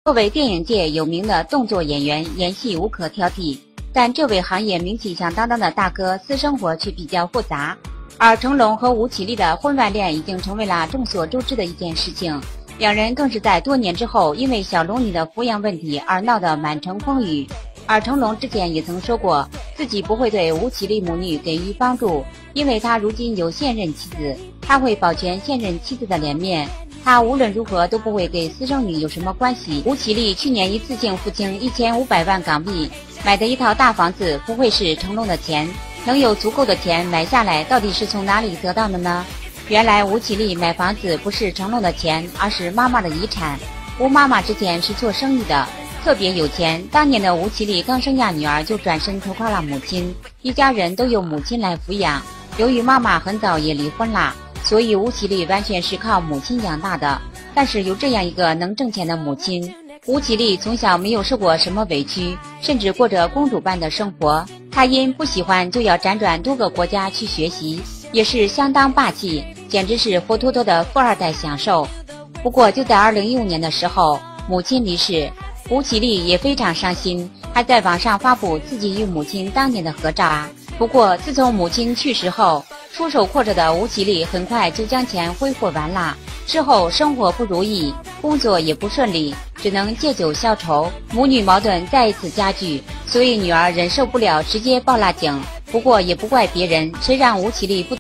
作为电影界有名的动作演员，演戏无可挑剔，但这位行业名气响当当的大哥私生活却比较复杂。而成龙和吴绮莉的婚外恋已经成为了众所周知的一件事情，两人更是在多年之后因为小龙女的抚养问题而闹得满城风雨。而成龙之前也曾说过，自己不会对吴绮莉母女给予帮助，因为他如今有现任妻子，他会保全现任妻子的脸面，他无论如何都不会给私生女有什么关系。吴绮莉去年一次性付清1500万港币买的一套大房子，不会是成龙的钱？能有足够的钱买下来，到底是从哪里得到的呢？原来吴绮莉买房子不是成龙的钱，而是妈妈的遗产。吴妈妈之前是做生意的，特别有钱。当年的吴绮莉刚生下女儿就转身投靠了母亲，一家人都由母亲来抚养。由于妈妈很早也离婚了，所以吴绮莉完全是靠母亲养大的。但是有这样一个能挣钱的母亲，吴绮莉从小没有受过什么委屈，甚至过着公主般的生活。她因不喜欢就要辗转多个国家去学习，也是相当霸气，简直是活脱脱的富二代享受。不过就在2015年的时候，母亲离世，吴绮莉也非常伤心，还在网上发布自己与母亲当年的合照啊。不过自从母亲去世后，出手阔绰的吴绮莉很快就将钱挥霍完了。之后生活不如意，工作也不顺利，只能借酒消愁，母女矛盾再一次加剧，所以女儿忍受不了，直接报了警。不过也不怪别人，谁让吴绮莉不